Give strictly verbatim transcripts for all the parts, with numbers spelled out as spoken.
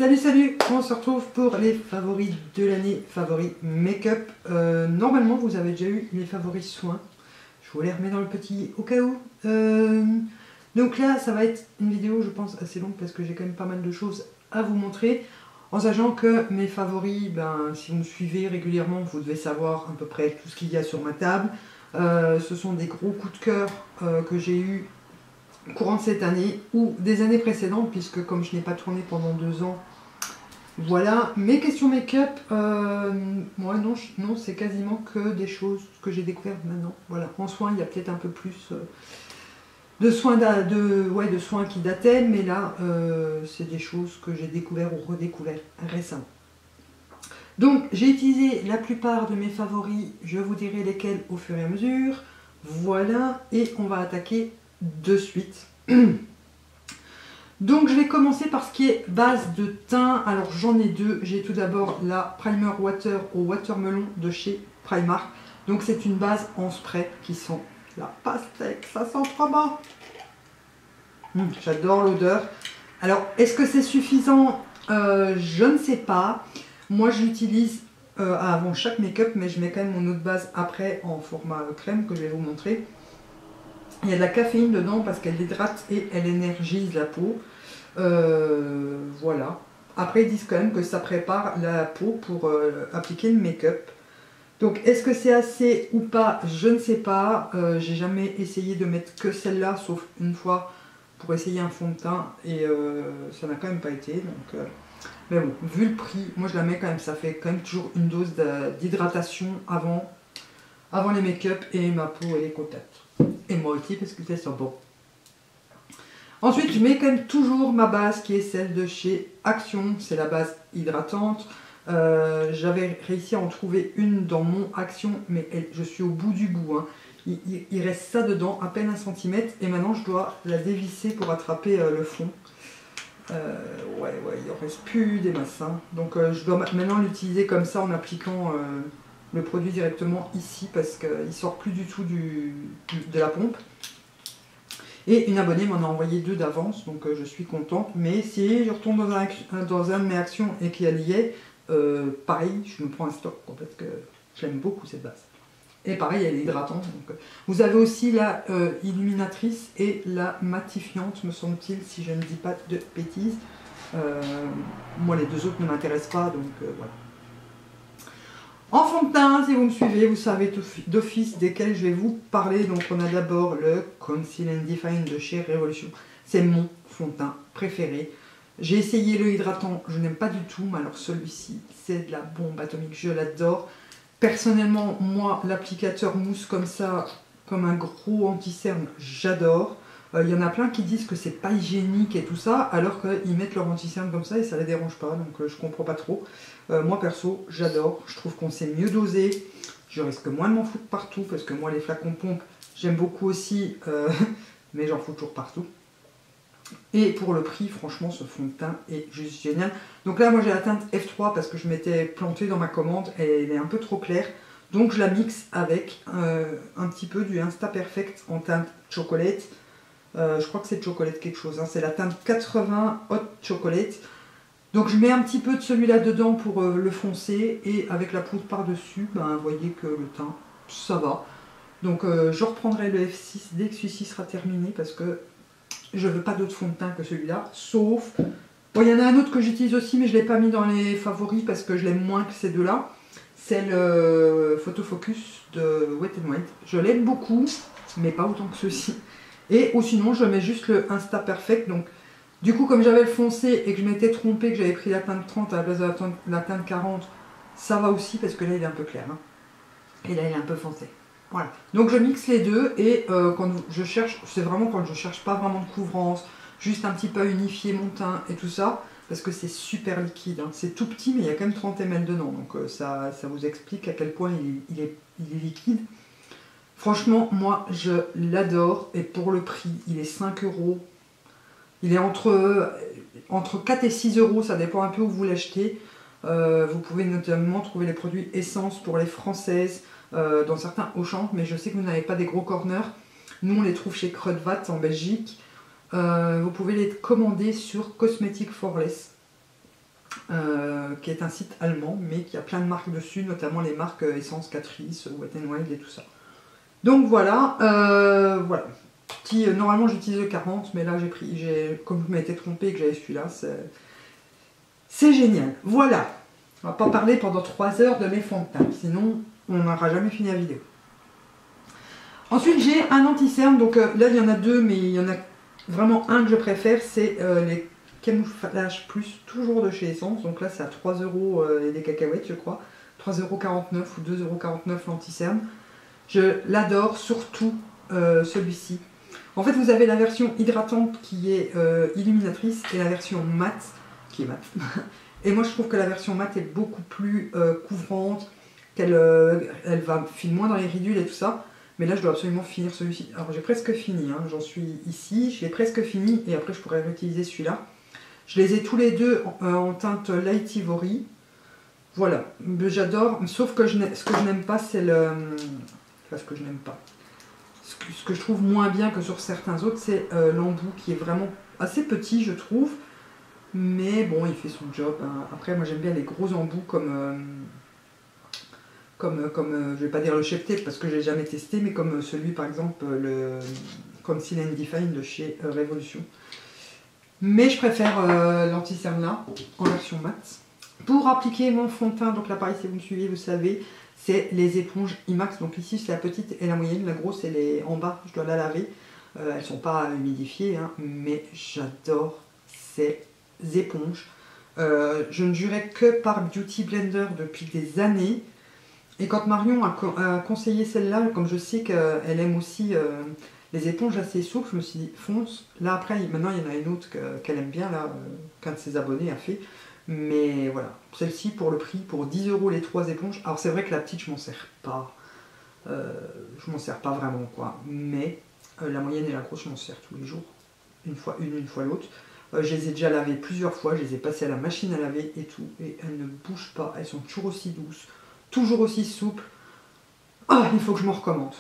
Salut salut, on se retrouve pour les favoris de l'année, favoris make-up. Euh, normalement vous avez déjà eu les favoris soins. Je vous les remets dans le petit au cas où. Euh, donc là ça va être une vidéo je pense assez longue parce que j'ai quand même pas mal de choses à vous montrer. En sachant que mes favoris, ben, si vous me suivez régulièrement, vous devez savoir à peu près tout ce qu'il y a sur ma table. Euh, ce sont des gros coups de cœur euh, que j'ai eu courant de cette année ou des années précédentes, puisque comme je n'ai pas tourné pendant deux ans, voilà. Mes questions make-up, euh, moi non, non c'est quasiment que des choses que j'ai découvertes maintenant. Voilà. En soins, il y a peut-être un peu plus euh, de soins de, ouais, de soins qui dataient, mais là, euh, c'est des choses que j'ai découvertes ou redécouvertes récemment. Donc, j'ai utilisé la plupart de mes favoris, je vous dirai lesquels au fur et à mesure. Voilà, et on va attaquer de suite. Donc je vais commencer par ce qui est base de teint. Alors j'en ai deux. J'ai tout d'abord la Primer Water au Watermelon de chez Primark. Donc c'est une base en spray qui sent la pastèque. Ça sent trop bon. Mmh, j'adore l'odeur. Alors est-ce que c'est suffisant? euh, Je ne sais pas. Moi je l'utilise euh, avant chaque make-up, mais je mets quand même mon autre base après en format crème que je vais vous montrer. Il y a de la caféine dedans parce qu'elle hydrate et elle énergise la peau. Euh, voilà. Après, ils disent quand même que ça prépare la peau pour euh, appliquer le make-up. Donc, est-ce que c'est assez ou pas? Je ne sais pas. Euh, J'ai jamais essayé de mettre que celle-là, sauf une fois pour essayer un fond de teint. Et euh, ça n'a quand même pas été. Donc, euh, mais bon, vu le prix, moi je la mets quand même. Ça fait quand même toujours une dose d'hydratation avant, avant les make-up et ma peau elle est contente. Et moi aussi parce que ça sent bon. Ensuite, je mets quand même toujours ma base qui est celle de chez Action. C'est la base hydratante. Euh, J'avais réussi à en trouver une dans mon Action, mais elle, je suis au bout du bout. Hein. Il, il, il reste ça dedans, à peine un centimètre. Et maintenant, je dois la dévisser pour attraper euh, le fond. Euh, ouais, ouais, il en reste plus des masses. Hein. Donc, euh, je dois maintenant l'utiliser comme ça en appliquant euh, le produit directement ici parce qu'il ne sort plus du tout du, de la pompe. Et une abonnée m'en a envoyé deux d'avance, donc euh, je suis contente. Mais si je retourne dans un, dans un de mes actions et qu'il y est, euh, pareil, je me prends un stock quoi, parce que j'aime beaucoup cette base. Et pareil, elle est hydratante. Donc, euh, vous avez aussi la euh, illuminatrice et la matifiante, me semble-t-il, si je ne dis pas de bêtises. Euh, moi, les deux autres ne m'intéressent pas, donc euh, voilà. En fond de teint, si vous me suivez, vous savez d'office desquels je vais vous parler. Donc on a d'abord le Conceal and Define de chez Revolution. C'est mon fond de teint préféré. J'ai essayé le hydratant, je n'aime pas du tout, mais alors celui-ci, c'est de la bombe atomique, je l'adore. Personnellement, moi, l'applicateur mousse comme ça, comme un gros anti-cerne, j'adore. Il euh, y en a plein qui disent que c'est pas hygiénique et tout ça, alors qu'ils mettent leur anti-cerne comme ça et ça les dérange pas, donc euh, je comprends pas trop. Euh, moi perso, j'adore, je trouve qu'on sait mieux doser, je risque moins de m'en foutre partout, parce que moi les flacons pompe, j'aime beaucoup aussi, euh, mais j'en fous toujours partout. Et pour le prix, franchement, ce fond de teint est juste génial. Donc là, moi j'ai la teinte F trois parce que je m'étais plantée dans ma commande, et elle est un peu trop claire. Donc je la mixe avec euh, un petit peu du Insta Perfect en teinte chocolate. Euh, je crois que c'est chocolate quelque chose, hein. C'est la teinte quatre-vingts Hot Chocolate. Donc je mets un petit peu de celui-là dedans pour euh, le foncer et avec la poudre par-dessus, ben, vous voyez que le teint, ça va. Donc euh, je reprendrai le F six dès que celui-ci sera terminé parce que je veux pas d'autre fond de teint que celui-là, sauf... Bon, il y en a un autre que j'utilise aussi mais je ne l'ai pas mis dans les favoris parce que je l'aime moins que ces deux-là. C'est le Photo Focus de Wet n Wild. Je l'aime beaucoup, mais pas autant que ceux-ci. Et ou sinon je mets juste le Insta Perfect. Donc du coup comme j'avais le foncé et que je m'étais trompée, que j'avais pris la teinte trente à la place de la teinte, la teinte quarante, ça va aussi parce que là il est un peu clair. Hein. Et là il est un peu foncé. Voilà. Donc je mixe les deux et euh, quand je cherche, c'est vraiment quand je cherche pas vraiment de couvrance, juste un petit peu à unifier mon teint et tout ça, parce que c'est super liquide. Hein. C'est tout petit mais il y a quand même trente millilitres dedans. Donc euh, ça, ça vous explique à quel point il, il, est, il est liquide. Franchement, moi, je l'adore. Et pour le prix, il est cinq euros. Il est entre, entre quatre et six euros. Ça dépend un peu où vous l'achetez. Euh, vous pouvez notamment trouver les produits Essence pour les Françaises euh, dans certains Auchan. Mais je sais que vous n'avez pas des gros corners. Nous, on les trouve chez Kruidvat en Belgique. Euh, vous pouvez les commander sur Cosmetic for Less. euh, qui est un site allemand, mais qui a plein de marques dessus, notamment les marques euh, Essence, Catrice, Wet n Wild et tout ça. Donc voilà, euh, voilà. Petit, euh, normalement j'utilise le quarante, mais là j'ai pris, j'ai, comme je m'étais trompée et que j'avais celui-là, c'est génial. Voilà, on va pas parler pendant trois heures de mes fonds de teint, sinon on n'aura jamais fini la vidéo. Ensuite j'ai un anti-cerne, donc euh, là il y en a deux, mais il y en a vraiment un que je préfère, c'est euh, les Camouflage Plus, toujours de chez Essence, donc là c'est à trois euros euh, et des cacahuètes je crois, trois euros quarante-neuf ou deux euros quarante-neuf l'anti-cerne. Je l'adore, surtout euh, celui-ci. En fait, vous avez la version hydratante qui est euh, illuminatrice et la version mat qui est mat. Et moi, je trouve que la version mat est beaucoup plus euh, couvrante, qu'elle euh, elle va filer moins dans les ridules et tout ça. Mais là, je dois absolument finir celui-ci. Alors, j'ai presque fini, hein. J'en suis ici, je l'ai presque fini et après, je pourrais réutiliser celui-là. Je les ai tous les deux en, euh, en teinte Light Ivory. Voilà, j'adore, sauf que je ce que je n'aime pas, c'est le... Enfin, ce que je n'aime pas. Ce que, ce que je trouve moins bien que sur certains autres, c'est euh, l'embout qui est vraiment assez petit, je trouve. Mais bon, il fait son job. Hein. Après, moi j'aime bien les gros embouts comme... Euh, comme, comme euh, je vais pas dire le Shape Tape parce que je l'ai jamais testé, mais comme celui par exemple, le Conceal and Define de chez euh, Révolution. Mais je préfère euh, l'anti-cerne là, en version mat. Pour appliquer mon fond de teint, donc là pareil si vous me suivez, vous savez, c'est les éponges IMAX. Donc ici c'est la petite et la moyenne, la grosse elle est en bas, je dois la laver. Euh, elles ne sont pas humidifiées, hein, mais j'adore ces éponges. Euh, je ne jurais que par Beauty Blender depuis des années. Et quand Marion a, co a conseillé celle-là, comme je sais qu'elle aime aussi euh, les éponges assez souples, je me suis dit fonce. Là après, maintenant il y en a une autre qu'elle aime bien, là, euh, qu'un de ses abonnés a fait. Mais voilà, celle-ci pour le prix, pour dix euros les trois éponges. Alors c'est vrai que la petite, je m'en sers pas. Euh, je m'en sers pas vraiment, quoi. Mais euh, la moyenne et la grosse, je m'en sers tous les jours. Une fois une, une fois l'autre. Euh, je les ai déjà lavées plusieurs fois. Je les ai passées à la machine à laver et tout. Et elles ne bougent pas. Elles sont toujours aussi douces. Toujours aussi souples. Ah, il faut que je m'en recommande.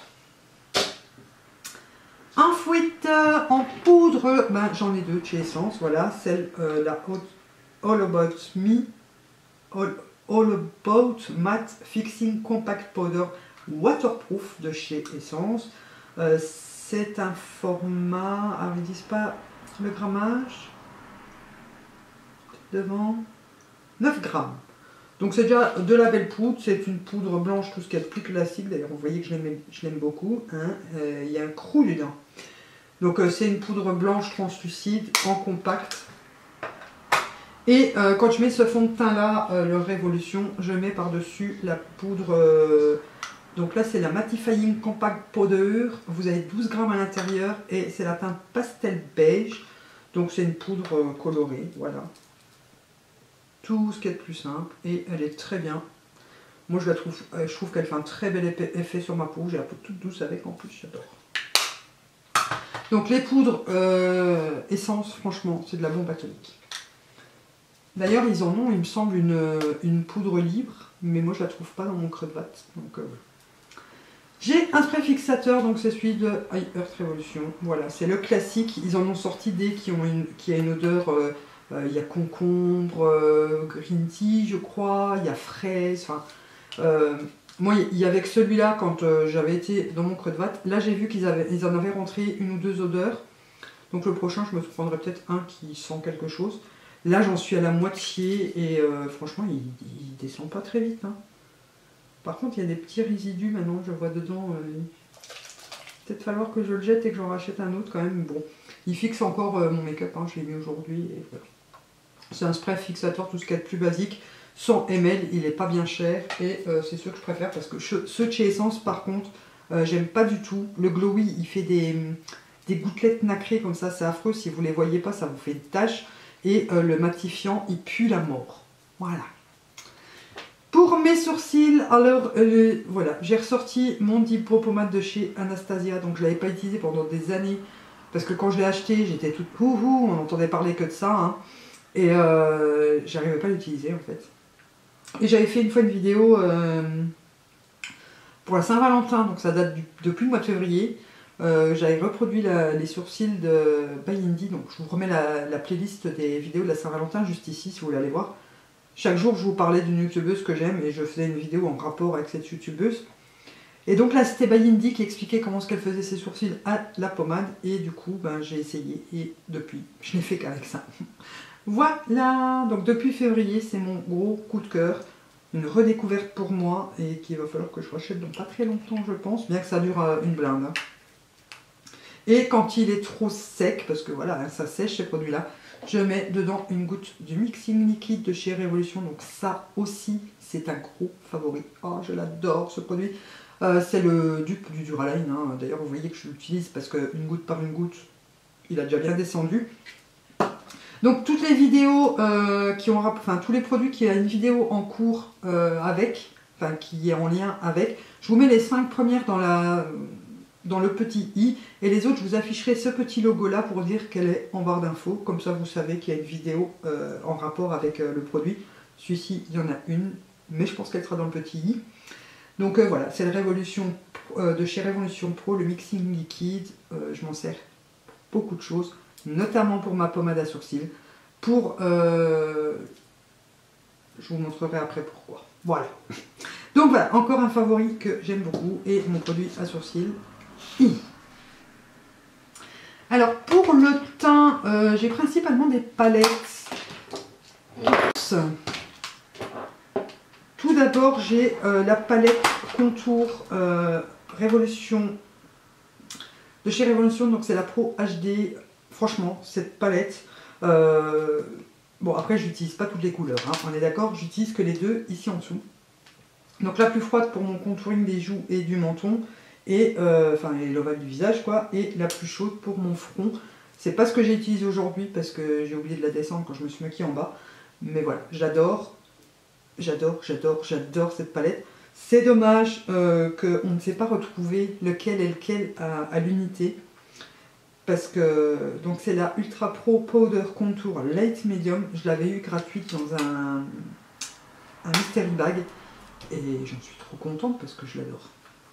Un fouetteur en poudre. Ben, j'en ai deux chez Essence. Voilà, celle, euh, la haute. All About Me, All, All About Matte Fixing Compact Powder Waterproof de chez Essence. Euh, c'est un format, alors ils disent pas le grammage, devant, neuf grammes. Donc c'est déjà de la belle poudre, c'est une poudre blanche, tout ce qui est plus classique, d'ailleurs vous voyez que je l'aime beaucoup, hein. Euh, il y a un crou dedans. Donc euh, c'est une poudre blanche translucide en compact. Et euh, quand je mets ce fond de teint là, euh, le Révolution, je mets par-dessus la poudre, euh, donc là c'est la Mattifying Compact Powder, vous avez douze grammes à l'intérieur et c'est la teinte pastel beige, donc c'est une poudre euh, colorée, voilà. Tout ce qui est de plus simple et elle est très bien. Moi je la trouve, euh, je trouve qu'elle fait un très bel effet sur ma peau, j'ai la peau toute douce avec en plus, j'adore. Donc les poudres euh, Essence, franchement, c'est de la bombe atomique. D'ailleurs, ils en ont, il me semble, une, une poudre libre, mais moi je la trouve pas dans mon creux de batte. Donc, euh, j'ai un spray fixateur, donc c'est celui de I Earth Revolution. Voilà, c'est le classique. Ils en ont sorti des qui ont une, qui a une odeur. Euh, euh, il y a concombre, euh, green tea, je crois. Il y a fraise. Enfin, euh, moi, il y avait que celui-là quand euh, j'avais été dans mon creux de batte. Là, j'ai vu qu'ils avaient, ils en avaient rentré une ou deux odeurs. Donc le prochain, je me prendrai peut-être un qui sent quelque chose. Là, j'en suis à la moitié et euh, franchement, il, il descend pas très vite. Hein. Par contre, il y a des petits résidus maintenant, je vois dedans. Euh, peut-être falloir que je le jette et que j'en rachète un autre quand même. Bon, il fixe encore euh, mon make-up, hein, je l'ai mis aujourd'hui. Voilà. C'est un spray fixateur, tout ce qu'il y a de plus basique. cent millilitres, il n'est pas bien cher et euh, c'est ceux que je préfère parce que ceux de chez Essence, par contre, euh, j'aime pas du tout. Le Glowy, il fait des, des gouttelettes nacrées comme ça, c'est affreux. Si vous ne les voyez pas, ça vous fait des taches. Et euh, le matifiant, il pue la mort. Voilà. Pour mes sourcils, alors, euh, voilà, j'ai ressorti mon Diplo pommade de chez Anastasia. Donc, je ne l'avais pas utilisé pendant des années. Parce que quand je l'ai acheté, j'étais toute houhou, on n'entendait parler que de ça. Hein, et euh, j'arrivais pas à l'utiliser, en fait. Et j'avais fait une fois une vidéo euh, pour la Saint-Valentin. Donc, ça date du, depuis le mois de février. Euh, j'avais reproduit la, les sourcils de By Indy, donc je vous remets la, la playlist des vidéos de la Saint-Valentin juste ici si vous voulez aller voir. chaque jour je vous parlais d'une youtubeuse que j'aime et je faisais une vidéo en rapport avec cette youtubeuse. Et donc là c'était by Indy qui expliquait comment ce qu'elle faisait ses sourcils à la pommade. Et du coup ben, j'ai essayé et depuis je n'ai fait qu'avec ça. Voilà, donc depuis février c'est mon gros coup de cœur. Une redécouverte pour moi et qu'il va falloir que je rachète dans pas très longtemps je pense. Bien que ça dure euh, une blinde. Hein. Et quand il est trop sec, parce que voilà ça sèche ces produits là, je mets dedans une goutte du mixing liquide de chez Révolution. Donc ça aussi c'est un gros favori. Oh je l'adore ce produit. Euh, c'est le dupe du Duraline, hein. D'ailleurs vous voyez que je l'utilise parce qu'une goutte par une goutte, il a déjà bien descendu. Donc toutes les vidéos euh, qui ont, enfin tous les produits qui ont une vidéo en cours euh, avec, enfin qui est en lien avec, je vous mets les cinq premières dans, la, dans le petit i et les autres je vous afficherai ce petit logo là pour dire qu'elle est en barre d'infos, comme ça vous savez qu'il y a une vidéo euh, en rapport avec euh, le produit. Celui-ci il y en a une, mais je pense qu'elle sera dans le petit i. Donc euh, voilà, c'est la Révolution euh, de chez Révolution Pro, le mixing liquide. Euh, je m'en sers pour beaucoup de choses, notamment pour ma pommade à sourcils. Pour, euh, je vous montrerai après pourquoi. Voilà. Donc voilà, encore un favori que j'aime beaucoup et mon produit à sourcils. I. Alors pour le teint, euh, j'ai principalement des palettes. Oups. Tout d'abord, j'ai euh, la palette contour euh, Révolution de chez Révolution, donc c'est la Pro H D. Franchement, cette palette, euh, bon après je n'utilise pas toutes les couleurs, hein, on est d'accord, j'utilise que les deux ici en dessous. Donc la plus froide pour mon contouring des joues et du menton, et euh, enfin et l'ovale du visage quoi, et la plus chaude pour mon front. C'est pas ce que j'ai utilisé aujourd'hui parce que j'ai oublié de la descendre quand je me suis maquillée en bas, mais voilà, j'adore. J'adore, j'adore, j'adore cette palette. C'est dommage euh, qu'on ne sait pas retrouver lequel est lequel à, à l'unité. Parce que donc c'est la Ultra Pro Powder Contour Light Medium. Je l'avais eu gratuite dans un, un mystery bag. Et j'en suis trop contente parce que je l'adore.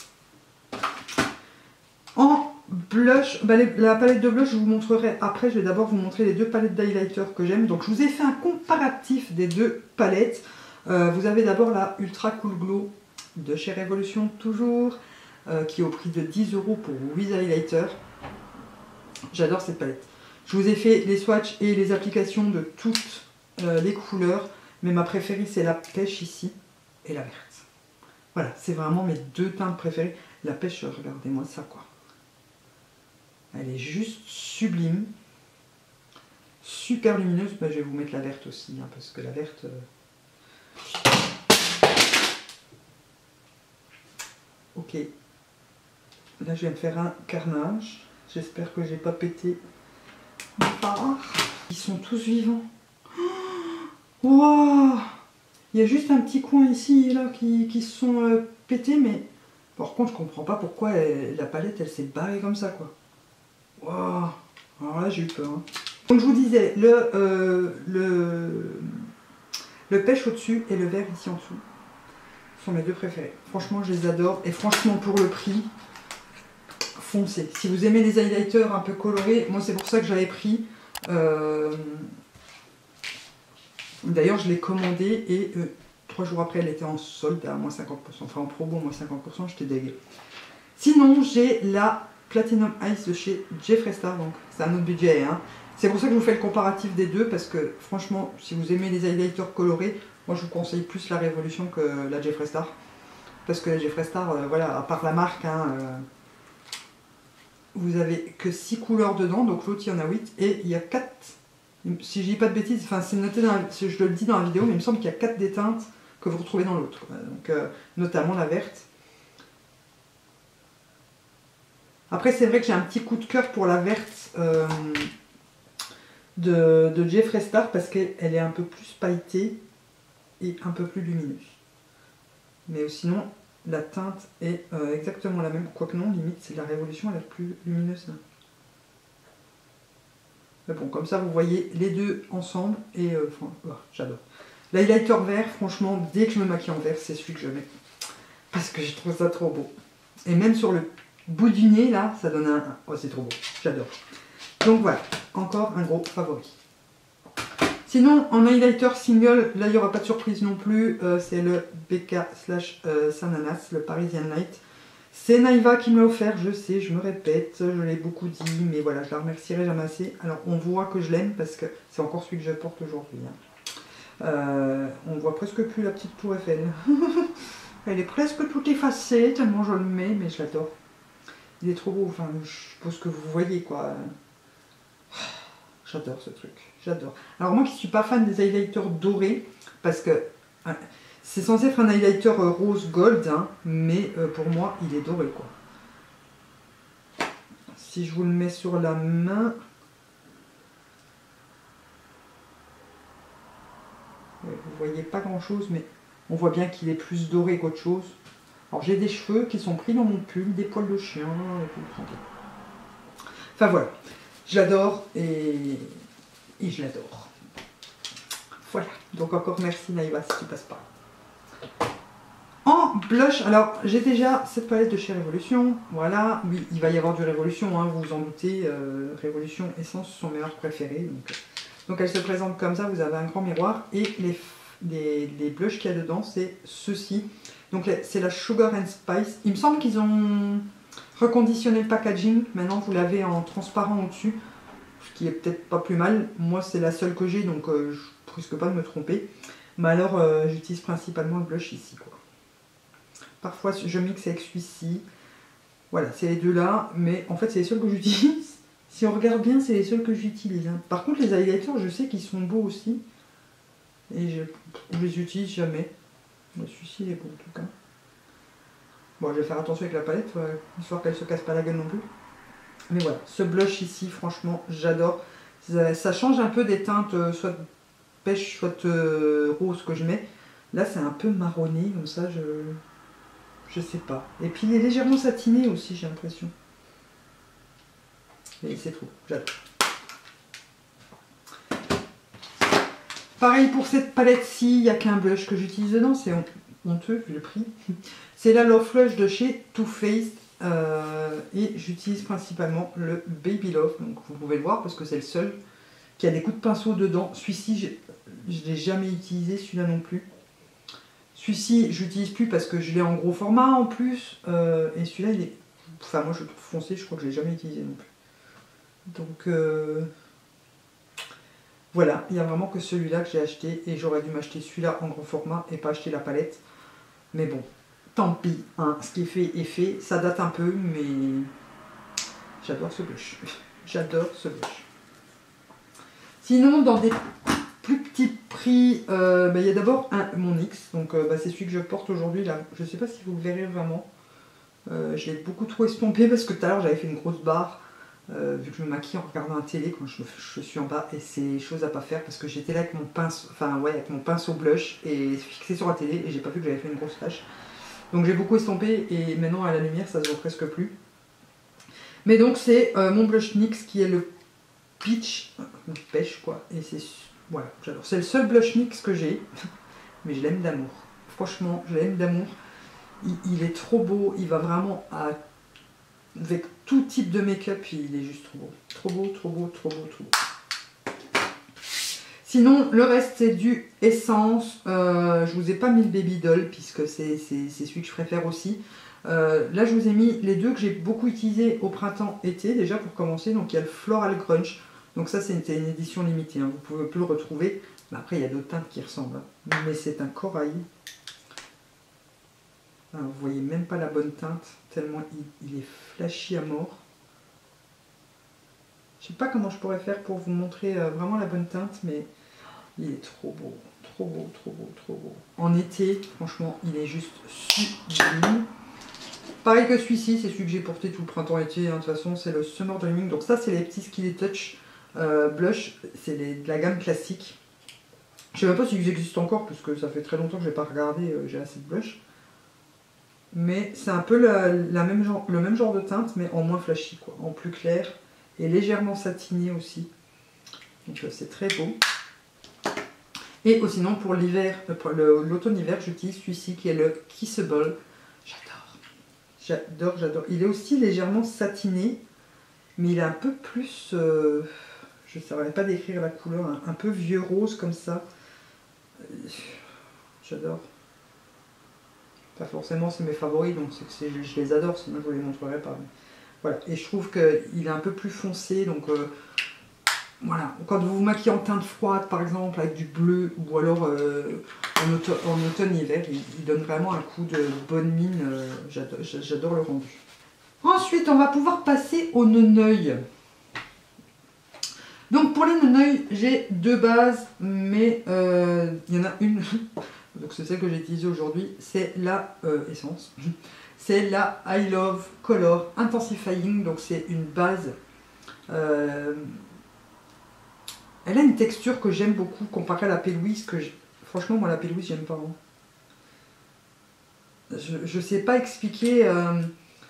En blush, bah les, la palette de blush je vous montrerai après. Je vais d'abord vous montrer les deux palettes d'highlighter que j'aime. Donc je vous ai fait un comparatif des deux palettes. Euh, vous avez d'abord la Ultra Cool Glow de chez Révolution toujours, euh, qui est au prix de dix euros pour huit highlighters. J'adore cette palette. Je vous ai fait les swatchs et les applications de toutes euh, les couleurs, mais ma préférée c'est la pêche ici et la verte. Voilà, c'est vraiment mes deux teintes préférées. La pêche, regardez-moi ça quoi. Elle est juste sublime, super lumineuse. Ben, je vais vous mettre la verte aussi, hein, parce que la verte... Euh... Ok, là je viens de faire un carnage, j'espère que j'ai pas pété ma part. Ils sont tous vivants. Waouh, il y a juste un petit coin ici et là qui, qui se sont euh, pétés, mais par contre je comprends pas pourquoi elle, la palette elle s'est barrée comme ça quoi. Waouh, alors là j'ai eu peur. Hein. Donc je vous disais, le, euh, le, le pêche au-dessus et le vert ici en dessous sont mes deux préférés. Franchement, je les adore. Et franchement, pour le prix, foncez. Si vous aimez les highlighters un peu colorés, moi c'est pour ça que j'avais pris. Euh... D'ailleurs, je l'ai commandé et euh, trois jours après, elle était en solde à moins cinquante pour cent. Enfin, en promo, moins cinquante pour cent, j'étais dégueu. Sinon, j'ai la Platinum Ice de chez Jeffree Star. Donc, c'est un autre budget. Hein. C'est pour ça que je vous fais le comparatif des deux. Parce que, franchement, si vous aimez les highlighters colorés, moi je vous conseille plus la Révolution que la Jeffree Star. Parce que la Jeffree Star, euh, voilà, à part la marque, hein, euh, vous avez que six couleurs dedans, donc l'autre il y en a huit, et il y a quatre, si je dis pas de bêtises, enfin c'est noté, dans la, je le dis dans la vidéo, mais il me semble qu'il y a quatre des teintes que vous retrouvez dans l'autre. Donc euh, notamment la verte. Après c'est vrai que j'ai un petit coup de cœur pour la verte euh, de, de Jeffree Star, parce qu'elle est un peu plus pailletée et un peu plus lumineuse. Mais sinon, la teinte est euh, exactement la même. Quoique non, limite, c'est la Révolution, elle est plus lumineuse là. Mais bon, comme ça, vous voyez les deux ensemble. Et euh, enfin, oh, j'adore. L'highlighter vert, franchement, dès que je me maquille en vert, c'est celui que je mets. Parce que je trouve ça trop beau. Et même sur le bout du nez, là, ça donne un... Oh, c'est trop beau. J'adore. Donc voilà, encore un gros favori. Sinon, en highlighter single, là il n'y aura pas de surprise non plus, euh, c'est le B K slash Sananas, le Parisian Night. C'est Naïva qui me l'a offert, je sais, je me répète, je l'ai beaucoup dit, mais voilà, je la remercierai jamais assez. Alors on voit que je l'aime parce que c'est encore celui que je porte aujourd'hui. Hein. Euh, on voit presque plus la petite tour Eiffel. Elle est presque toute effacée, tellement je le mets, mais je l'adore. Il est trop beau, enfin je suppose que vous voyez quoi. J'adore ce truc, j'adore. Alors moi qui ne suis pas fan des highlighters dorés, parce que hein, c'est censé être un highlighter rose gold, hein, mais euh, pour moi il est doré quoi. Si je vous le mets sur la main, ouais, vous voyez pas grand chose, mais on voit bien qu'il est plus doré qu'autre chose. Alors j'ai des cheveux qui sont pris dans mon pull, des poils de chien, et tout. Enfin voilà. Je l'adore et, et je l'adore. Voilà, donc encore merci Naïva si tu passes pas. En blush, alors j'ai déjà cette palette de chez Révolution, voilà, oui, il va y avoir du Révolution, hein, vous vous en doutez, euh, Révolution Essence sont mes marques préférées, donc, donc elle se présente comme ça, vous avez un grand miroir, et les, les, les blushs qu'il y a dedans, c'est ceux-ci, donc c'est la Sugar and Spice, il me semble qu'ils ont reconditionner le packaging, maintenant vous l'avez en transparent au-dessus, ce qui est peut-être pas plus mal. Moi c'est la seule que j'ai, donc euh, je risque pas de me tromper. Mais alors euh, j'utilise principalement le blush ici quoi. Parfois je mixe avec celui-ci. Voilà, c'est les deux là, mais en fait c'est les seuls que j'utilise. Si on regarde bien, c'est les seuls que j'utilise. Hein. Par contre les highlighters, je sais qu'ils sont beaux aussi. Et je, je les utilise jamais. Celui-ci il est beau en tout cas. Bon, je vais faire attention avec la palette, euh, histoire qu'elle se casse pas la gueule non plus. Mais voilà, ce blush ici, franchement, j'adore. Ça, ça change un peu des teintes, euh, soit pêche, soit euh, rose que je mets. Là, c'est un peu marronné, comme ça, je... Je sais pas. Et puis, il est légèrement satiné aussi, j'ai l'impression. Et c'est tout, j'adore. Pareil pour cette palette-ci, il n'y a qu'un blush que j'utilise dedans, c'est honteux vu le prix. C'est la Love Flush de chez Too Faced euh, et j'utilise principalement le Baby Love, donc vous pouvez le voir parce que c'est le seul qui a des coups de pinceau dedans. Celui-ci, je ne l'ai jamais utilisé, celui-là non plus. Celui-ci, je l'utilise plus parce que je l'ai en gros format en plus euh, et celui-là, il est... Enfin, moi je le trouve foncé, je crois que je ne l'ai jamais utilisé non plus. Donc... Euh... Voilà, il n'y a vraiment que celui-là que j'ai acheté et j'aurais dû m'acheter celui-là en grand format et pas acheter la palette. Mais bon, tant pis, hein, ce qui est fait est fait. Ça date un peu, mais j'adore ce blush. J'adore ce blush. Sinon, dans des plus petits prix, euh, bah, il y a d'abord mon N Y X. Donc euh, bah, c'est celui que je porte aujourd'hui. Là. Je ne sais pas si vous le verrez vraiment. Euh, je l'ai beaucoup trop estompé parce que tout à l'heure j'avais fait une grosse barre. Euh, vu que je me maquille en regardant la télé quand je, je suis en bas et c'est chose à pas faire parce que j'étais là avec mon pinceau, enfin ouais, avec mon pinceau blush et fixé sur la télé et j'ai pas vu que j'avais fait une grosse tache. Donc j'ai beaucoup estompé et maintenant à la lumière ça se voit presque plus. Mais donc c'est euh, mon blush N Y X qui est le Peach, euh, pêche quoi, et c'est voilà, j'adore. C'est le seul blush N Y X que j'ai, mais je l'aime d'amour. Franchement, je l'aime d'amour. Il, il est trop beau, il va vraiment à avec tout type de make-up, il est juste trop beau. Trop beau, trop beau, trop beau, trop beau. Sinon, le reste, c'est du Essence. Euh, je vous ai pas mis le Baby Doll, puisque c'est celui que je préfère aussi. Euh, là, je vous ai mis les deux que j'ai beaucoup utilisés au printemps-été, déjà pour commencer. Donc, il y a le Floral Grunge. Donc ça, c'est une, une édition limitée. Hein. Vous pouvez plus le retrouver. Mais après, il y a d'autres teintes qui ressemblent. Hein. Mais c'est un corail. Alors, vous voyez même pas la bonne teinte, tellement il, il est flashy à mort. Je sais pas comment je pourrais faire pour vous montrer euh, vraiment la bonne teinte, mais il est trop beau, trop beau, trop beau, trop beau. En été, franchement, il est juste sublime. Pareil que celui-ci, c'est celui que j'ai porté tout le printemps-été, hein, de toute façon, c'est le Summer Dreaming. Donc ça, c'est les petits Skillet Touch euh, Blush, c'est de la gamme classique. Je sais même pas s'ils existent encore, parce que ça fait très longtemps que j'ai pas regardé, euh, j'ai assez de blush. Mais c'est un peu la, la même genre, le même genre de teinte, mais en moins flashy, quoi, en plus clair et légèrement satiné aussi. Donc c'est très beau. Et oh, sinon pour l'hiver, pour l'automne-hiver, j'utilise celui-ci qui est le Kissable. J'adore, j'adore, j'adore. Il est aussi légèrement satiné, mais il est un peu plus, euh, je ne saurais pas décrire la couleur, un, un peu vieux rose comme ça. J'adore. Pas forcément c'est mes favoris, donc c'est que je les adore, sinon je ne vous les montrerai pas. Mais voilà, et je trouve qu'il est un peu plus foncé, donc euh, voilà. Quand vous vous maquillez en teinte froide, par exemple, avec du bleu, ou alors euh, en automne, automne-hiver, il, il donne vraiment un coup de bonne mine. Euh, J'adore le rendu. Ensuite, on va pouvoir passer au non-œil. Donc pour les non-œil, j'ai deux bases, mais euh, il y en a une, donc c'est celle que j'ai utilisée aujourd'hui, c'est la euh, essence. C'est la I Love Color Intensifying, donc c'est une base. Euh, elle a une texture que j'aime beaucoup comparée à la P. Louise, que franchement moi la P. Louise j'aime pas. Hein. Je ne sais pas expliquer. Euh,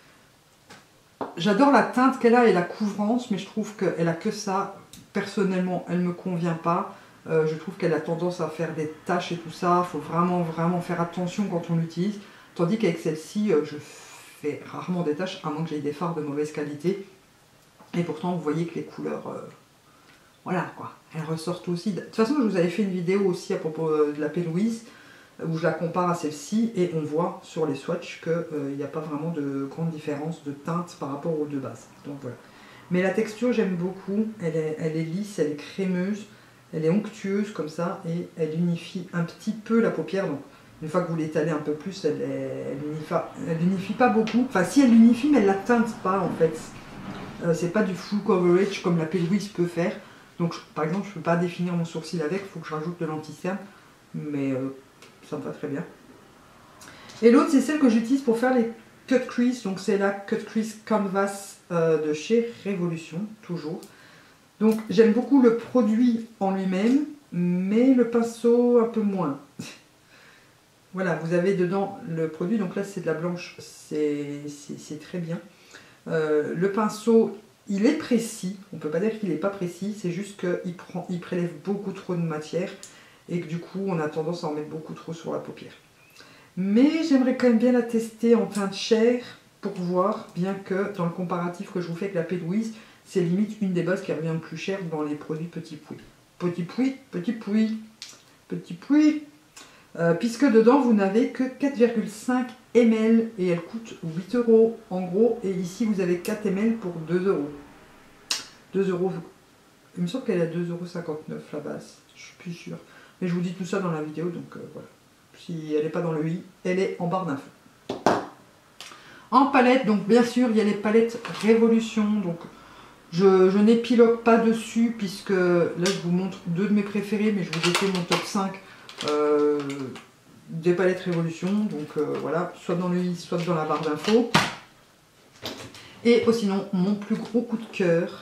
J'adore la teinte qu'elle a et la couvrance, mais je trouve qu'elle a que ça. Personnellement, elle me convient pas. Euh, je trouve qu'elle a tendance à faire des taches et tout ça. Il faut vraiment, vraiment faire attention quand on l'utilise. Tandis qu'avec celle-ci, euh, je fais rarement des taches, à moins que j'aie des fards de mauvaise qualité. Et pourtant, vous voyez que les couleurs, euh, voilà quoi, elles ressortent aussi. De toute façon, je vous avais fait une vidéo aussi à propos de la P. Louise, où je la compare à celle-ci, et on voit sur les swatchs qu'il n'y euh, a pas vraiment de grande différence de teinte par rapport aux deux bases. Donc voilà. Mais la texture, j'aime beaucoup. Elle est, elle est lisse, elle est crémeuse, elle est onctueuse comme ça, et elle unifie un petit peu la paupière. Donc une fois que vous l'étalez un peu plus, elle, elle, unifie, elle unifie pas beaucoup. Enfin si, elle unifie, mais elle la teinte pas en fait. Euh, c'est pas du full coverage comme la P. Louise peut faire. Donc je, par exemple, je peux pas définir mon sourcil avec, il faut que je rajoute de l'anti-cerne. Mais euh, ça me va très bien. Et l'autre, c'est celle que j'utilise pour faire les cut crease. Donc c'est la Cut Crease Canvas euh, de chez Révolution, toujours. Donc j'aime beaucoup le produit en lui-même, mais le pinceau un peu moins. Voilà, vous avez dedans le produit. Donc là, c'est de la blanche. C'est très bien. Euh, le pinceau, il est précis. On ne peut pas dire qu'il n'est pas précis. C'est juste qu'il prend, il prélève beaucoup trop de matière. Et que du coup, on a tendance à en mettre beaucoup trop sur la paupière. Mais j'aimerais quand même bien la tester en teinte chair pour voir, bien que dans le comparatif que je vous fais avec la P. Louise, c'est limite une des bases qui revient le plus cher dans les produits Petit Pouille. Petit Pouille, Petit Pouille, Petit Pouille. Euh, puisque dedans, vous n'avez que quatre virgule cinq millilitres et elle coûte huit euros en gros. Et ici, vous avez quatre millilitres pour deux euros. deux euros. Il me semble qu'elle est à deux euros cinquante-neuf la base. Je suis plus sûre. Mais je vous dis tout ça dans la vidéo, donc euh, voilà. Si elle n'est pas dans le i, elle est en barre d'infos. En palette, donc bien sûr, il y a les palettes Révolution. Donc je, je n'épilogue pas dessus, puisque là, je vous montre deux de mes préférés, mais je vous ai fait mon top cinq euh, des palettes Révolution. Donc euh, voilà, soit dans le i, soit dans la barre d'infos. Et oh, sinon, mon plus gros coup de cœur,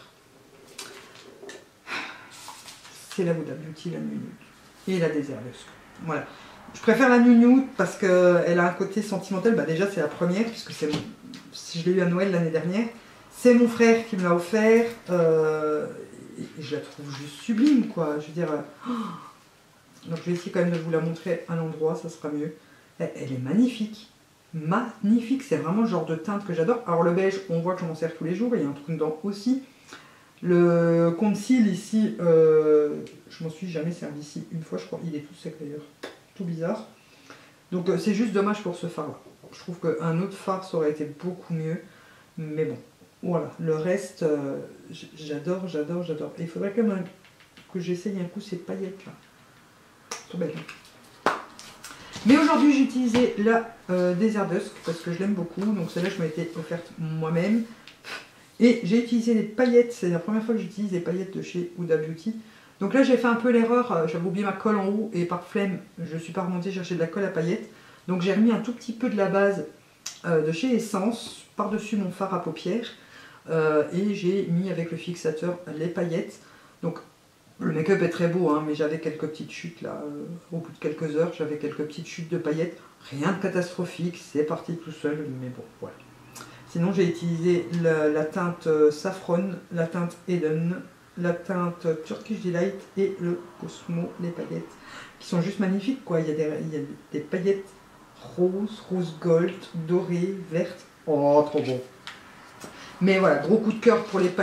c'est la Huda Beauty, la Nude Nude. Et la Desert Dusk. Voilà. Je préfère la Nude Nude parce qu'elle a un côté sentimental. Bah déjà, c'est la première, puisque c'est mon... si je l'ai eu à Noël l'année dernière. C'est mon frère qui me l'a offert. Euh... Et je la trouve juste sublime, quoi. Je veux dire... Oh. Donc, je vais essayer quand même de vous la montrer à l'endroit, ça sera mieux. Elle, elle est magnifique. Magnifique. C'est vraiment le genre de teinte que j'adore. Alors, le beige, on voit que je m'en sers tous les jours. Il y a un truc dedans aussi. Le conceal ici, euh, je m'en suis jamais servi ici une fois, je crois. Il est tout sec d'ailleurs, tout bizarre. Donc euh, c'est juste dommage pour ce fard là. Je trouve qu'un autre fard ça aurait été beaucoup mieux. Mais bon, voilà. Le reste, euh, j'adore, j'adore, j'adore. Et il faudrait quand même que j'essaye un coup ces paillettes là. Elles sont belles. Mais aujourd'hui j'ai utilisé la euh, Desert Dusk parce que je l'aime beaucoup. Donc celle-là je m'étais offerte moi-même. Et j'ai utilisé des paillettes, c'est la première fois que j'utilise des paillettes de chez Huda Beauty. Donc là j'ai fait un peu l'erreur, j'avais oublié ma colle en haut et par flemme je ne suis pas remontée chercher de la colle à paillettes. Donc j'ai remis un tout petit peu de la base euh, de chez Essence par-dessus mon fard à paupières. Euh, et j'ai mis avec le fixateur les paillettes. Donc le make-up est très beau, hein, mais j'avais quelques petites chutes là, euh, au bout de quelques heures, j'avais quelques petites chutes de paillettes. Rien de catastrophique, c'est parti tout seul, mais bon voilà. Sinon, j'ai utilisé la, la teinte Saffron, la teinte Eden, la teinte Turkish Delight et le Cosmo, les paillettes, qui sont juste magnifiques, quoi. Il y a des, il y a des paillettes roses, rose gold, dorées, vertes. Oh, trop beau. Mais voilà, gros coup de cœur pour les palettes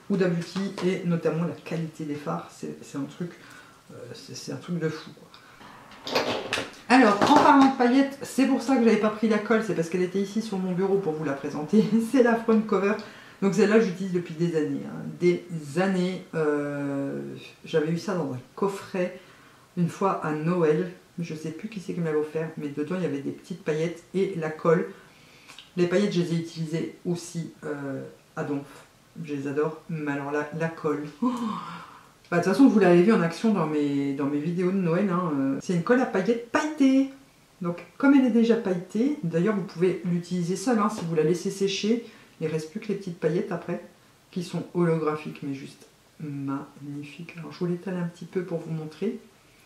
Huda Beauty et notamment la qualité des fards, c'est un truc, euh, c'est un truc de fou, quoi. Alors, en parlant de paillettes, c'est pour ça que j'avais pas pris la colle, c'est parce qu'elle était ici sur mon bureau pour vous la présenter. C'est la front cover. Donc celle-là, j'utilise depuis des années. Hein. Des années. Euh, J'avais eu ça dans un coffret une fois à Noël. Je sais plus qui c'est qui m'avait offert, mais dedans il y avait des petites paillettes et la colle. Les paillettes, je les ai utilisées aussi euh, à Donf. Je les adore. Mais alors là, la colle. Oh, bah, de toute façon, vous l'avez vu en action dans mes, dans mes vidéos de Noël. Hein, euh, c'est une colle à paillettes pailletée. Donc, comme elle est déjà pailletée, d'ailleurs, vous pouvez l'utiliser seule. Hein, si vous la laissez sécher, il ne reste plus que les petites paillettes après, qui sont holographiques, mais juste magnifiques. Alors, je vous l'étale un petit peu pour vous montrer.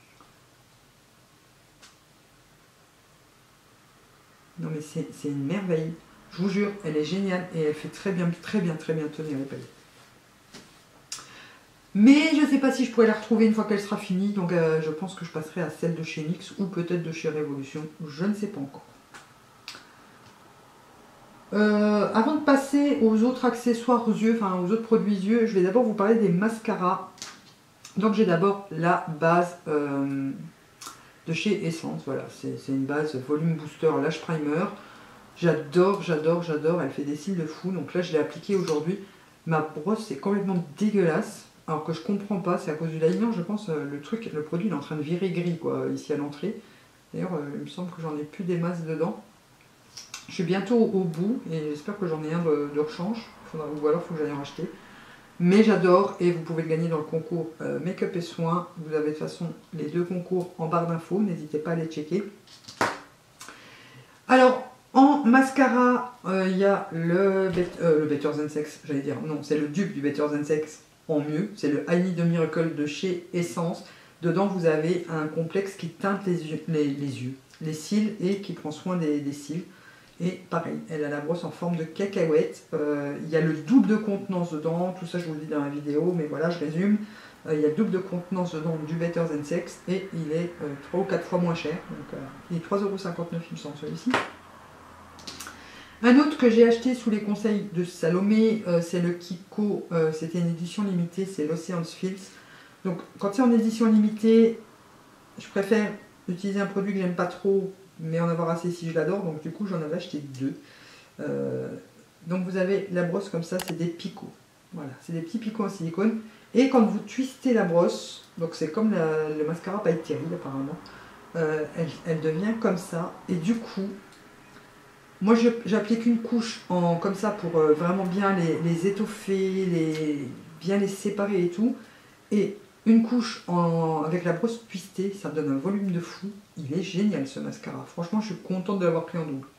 Non, mais c'est une merveille. Je vous jure, elle est géniale et elle fait très bien, très bien, très bien tenir les paillettes. Mais je ne sais pas si je pourrais la retrouver une fois qu'elle sera finie, donc euh, je pense que je passerai à celle de chez N Y X ou peut-être de chez Révolution, je ne sais pas encore. Euh, avant de passer aux autres accessoires aux yeux, enfin aux autres produits yeux, je vais d'abord vous parler des mascaras. Donc j'ai d'abord la base euh, de chez Essence, voilà, c'est une base volume booster lash primer. J'adore, j'adore, j'adore, elle fait des cils de fou, donc là je l'ai appliquée aujourd'hui. Ma brosse est complètement dégueulasse. Alors que je comprends pas, c'est à cause du liner, je pense, euh, le truc, le produit il est en train de virer gris quoi, ici à l'entrée. D'ailleurs, euh, il me semble que j'en ai plus des masses dedans. Je suis bientôt au bout et j'espère que j'en ai un de, de rechange, Faudra, ou alors il faut que j'aille en racheter. Mais j'adore et vous pouvez le gagner dans le concours euh, Make-up et Soins. Vous avez de toute façon les deux concours en barre d'infos, n'hésitez pas à les checker. Alors, en mascara, il euh, y a le, euh, le Better Than Sex, j'allais dire, non, c'est le dupe du Better Than Sex. En mieux, c'est le I Need a Miracle de chez Essence. Dedans, vous avez un complexe qui teinte les yeux, les, les, yeux, les cils et qui prend soin des, des cils. Et pareil, elle a la brosse en forme de cacahuète. Euh, il y a le double de contenance dedans, tout ça je vous le dis dans la vidéo, mais voilà, je résume. Euh, il y a le double de contenance dedans du Better Than Sex et il est euh, trois ou quatre fois moins cher. Donc, euh, il est trois euros cinquante-neuf il me semble celui-ci. Un autre que j'ai acheté sous les conseils de Salomé, euh, c'est le Kiko, euh, c'était une édition limitée, c'est l'Ocean's Fields. Donc quand c'est en édition limitée, je préfère utiliser un produit que j'aime pas trop, mais en avoir assez si je l'adore, donc du coup j'en avais acheté deux. Euh, donc vous avez la brosse comme ça, c'est des picots. Voilà, c'est des petits picots en silicone. Et quand vous twistez la brosse, donc c'est comme la, le mascara Paille Thierry apparemment, euh, elle, elle devient comme ça, et du coup... Moi, j'applique une couche en, comme ça pour euh, vraiment bien les, les étoffer, les, bien les séparer et tout. Et une couche en, avec la brosse twistée, ça donne un volume de fou. Il est génial ce mascara. Franchement, je suis contente de l'avoir pris en double.